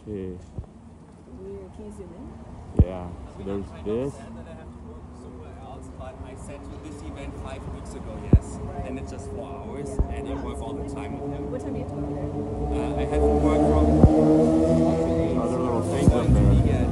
Okay. Weird. Can you zoom in? Yeah. So there's this. But I sent to this event 5 weeks ago, yes. And it's just 4 hours, and I work all the time with him. What time do you have to go there? I haven't worked from Other little things up there.